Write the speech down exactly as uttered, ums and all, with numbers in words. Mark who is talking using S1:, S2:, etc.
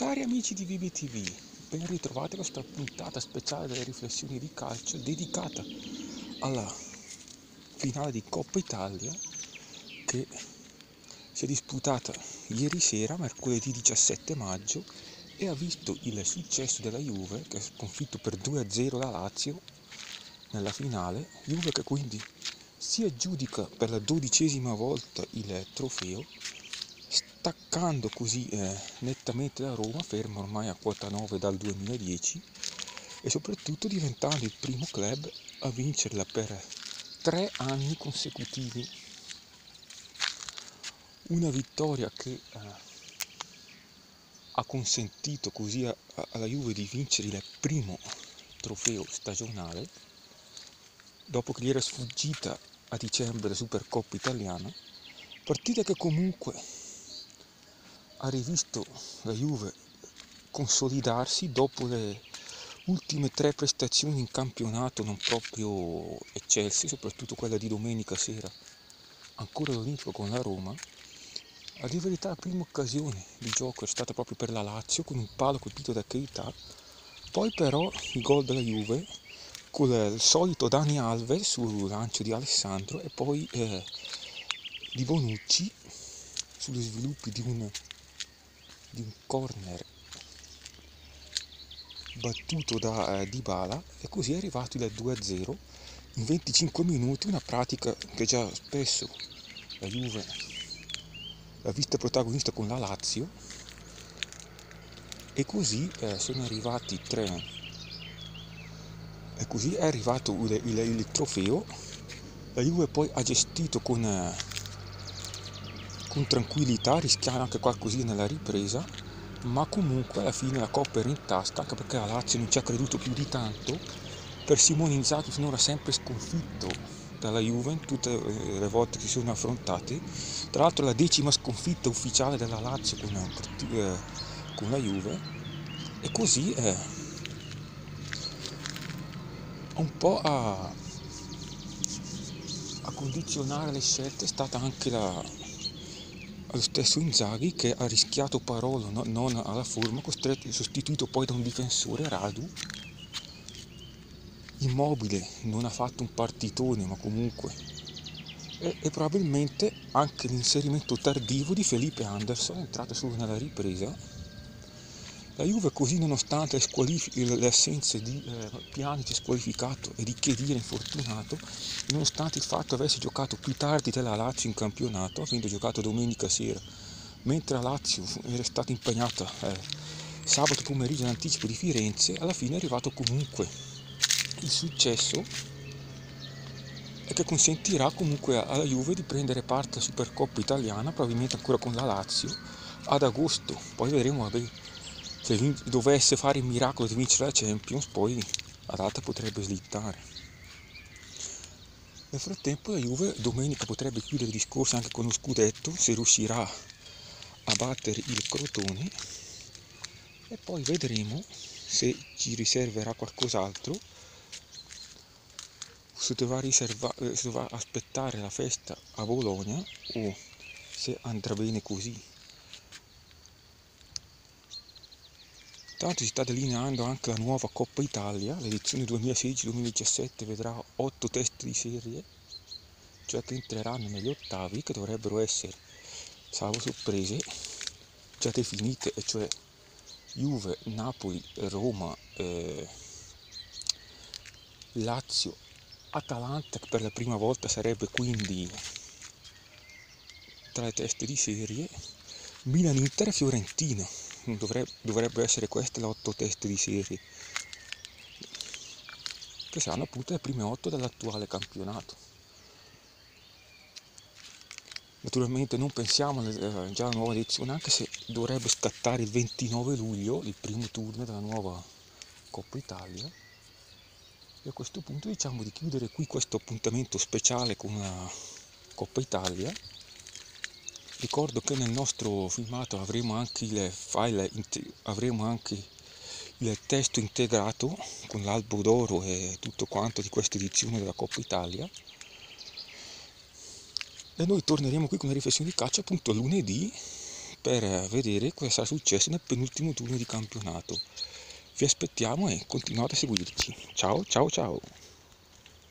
S1: Cari amici di V B T V, ben ritrovati a questa puntata speciale delle riflessioni di calcio dedicata alla finale di Coppa Italia che si è disputata ieri sera, mercoledì diciassette maggio, e ha visto il successo della Juve che ha sconfitto per due a zero la Lazio nella finale. Juve che quindi si aggiudica per la dodicesima volta il trofeo, staccando così eh, nettamente da Roma, ferma ormai a quota nove dal duemiladieci, e soprattutto diventando il primo club a vincerla per tre anni consecutivi. Una vittoria che eh, ha consentito così a, a, alla Juve di vincere il primo trofeo stagionale dopo che gli era sfuggita a dicembre la Supercoppa italiana, partita che comunque ha rivisto la Juve consolidarsi dopo le ultime tre prestazioni in campionato non proprio eccelse, soprattutto quella di domenica sera, ancora all'Olimpico con la Roma. A dire verità, la prima occasione di gioco è stata proprio per la Lazio, con un palo colpito da Keita. Poi però il gol della Juve con il solito Dani Alves sul lancio di Alessandro, e poi eh, di Bonucci sugli sviluppi di un, di un corner battuto da eh, Dybala, e così è arrivato il due a zero in venticinque minuti, una pratica che già spesso la Juve l'ha vista protagonista con la Lazio. E così eh, sono arrivati tre e così è arrivato il, il, il trofeo. La Juve poi ha gestito con, eh, con tranquillità, rischiando anche qualcosina nella ripresa, ma comunque alla fine la Coppa era in tasca, anche perché la Lazio non ci ha creduto più di tanto. Per Simone Inzaghi, finora sempre sconfitto dalla Juve in tutte le volte che si sono affrontate, tra l'altro la decima sconfitta ufficiale della Lazio con, eh, con la Juve, e così eh, un po' a, a condizionare le scelte è stata anche la, lo stesso Inzaghi, che ha rischiato Parolo, no, non alla forma, costretto, sostituito poi da un difensore, Radu. Immobile non ha fatto un partitone, ma comunque, e, e probabilmente anche l'inserimento tardivo di Felipe Anderson, entrato solo nella ripresa. La Juve così, nonostante le, le assenze di eh, Pjanic squalificato e di Khedira infortunato, nonostante il fatto avesse giocato più tardi della Lazio in campionato, avendo giocato domenica sera, mentre la Lazio era stata impegnata eh, sabato pomeriggio in anticipo di Firenze, alla fine è arrivato comunque il successo, e che consentirà comunque alla Juve di prendere parte alla Supercoppa italiana, probabilmente ancora con la Lazio, ad agosto. Poi vedremo, vabbè, se dovesse fare il miracolo di vincere la Champions, poi la data potrebbe slittare. Nel frattempo la Juve domenica potrebbe chiudere il discorso anche con lo scudetto, se riuscirà a battere il Crotone, e poi vedremo se ci riserverà qualcos'altro, se dovrà, riserva, se dovrà aspettare la festa a Bologna o se andrà bene così. Tanto si sta delineando anche la nuova Coppa Italia, l'edizione duemilasedici duemiladiciassette vedrà otto teste di serie, cioè che entreranno negli ottavi, che dovrebbero essere, salvo sorprese, già definite, e cioè Juve, Napoli, Roma, eh, Lazio, Atalanta, che per la prima volta sarebbe quindi tra le teste di serie, Milan, Inter e Fiorentina. Dovrebbe, dovrebbero essere queste le otto teste di serie, che saranno appunto le prime otto dell'attuale campionato. Naturalmente non pensiamo eh, già alla nuova edizione, anche se dovrebbe scattare il ventinove luglio, il primo turno della nuova Coppa Italia. E a questo punto diciamo di chiudere qui questo appuntamento speciale con la Coppa Italia. Ricordo che nel nostro filmato avremo anche il file, avremo anche il testo integrato con l'albo d'oro e tutto quanto di questa edizione della Coppa Italia. E noi torneremo qui con le riflessioni di calcio appunto lunedì, per vedere cosa sarà successo nel penultimo turno di campionato. Vi aspettiamo e continuate a seguirci. Ciao ciao ciao!